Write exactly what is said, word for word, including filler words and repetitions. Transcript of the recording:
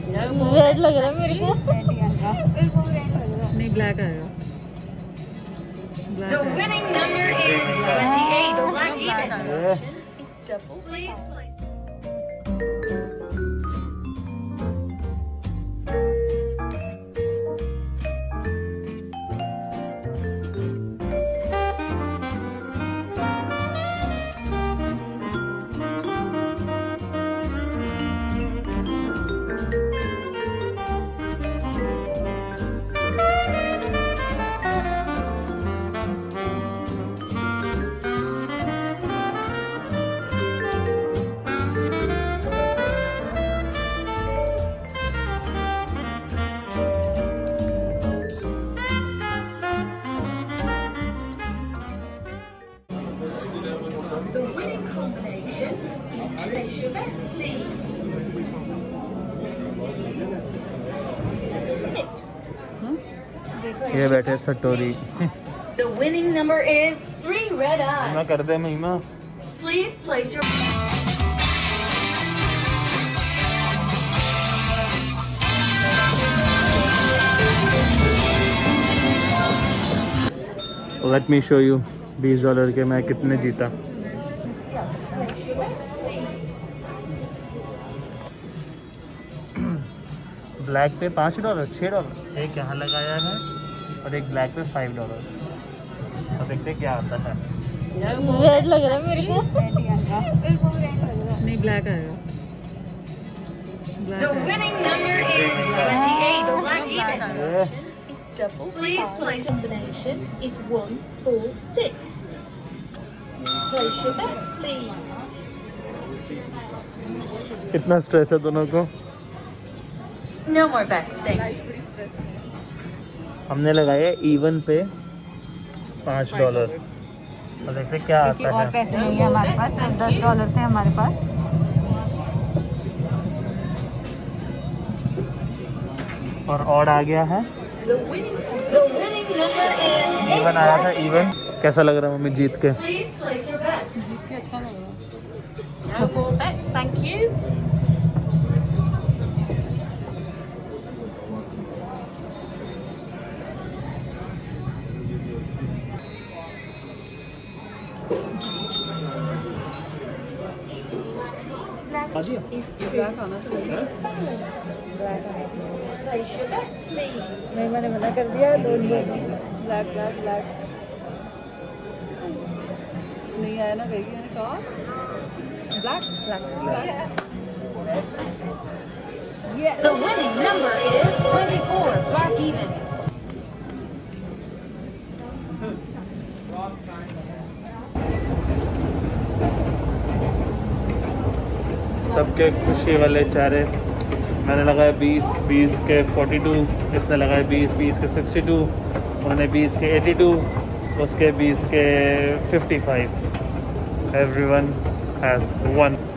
Red लग रहा है मेरे को। नहीं ब्लैक आएगा। The winning number is twenty-eight. Black even. Double. Please place. The winning combination, place your bets, please. ये बैठे सटोरी। The winning number is three red eyes. मैं कर दे महिमा। Please place your. Let me show you बीस dollar के मैं कितने जीता। ब्लैक पे पाँच डॉलर छः डॉलर एक यहाँ लगाया है और एक ब्लैक पे फाइव डॉलर। अब देखते क्या आता है। रेड लग रहा है मेरे को। नहीं ब्लैक आएगा। The winning number is twenty-eight. Black even. Double. Please place. Combination is one, four, six. Place your bets, please. कितना स्ट्रेस है दोनों को। No more bets, thank you. हमने लगाए इवन पे पाँच डॉलर और देखते क्या आता और है। पैसे नहीं है हमारे पास, सिर्फ दस डॉलर थे हमारे पास। और ऑड आ गया है। The winning, the winning number is. Even आया था इवन। कैसा लग रहा है मम्मी जीत के। Please place your bets. अच्छा लग रहा है। No more bets, thank you. Black आना तो नहीं। Place your bets, please. नहीं मैंने मना कर दिया। Don't go black black black नहीं आया ना कहीं मैंने कहा black black. The winning number is twenty-four. Black even. सबके खुशी वाले चेहरे। मैंने लगाया बीस बीस के फोर्टी टू, इसने लगाया बीस बीस के सिक्सटी टू, उन्होंने बीस के एटी टू, उसके बीस के fifty five. Everyone has one.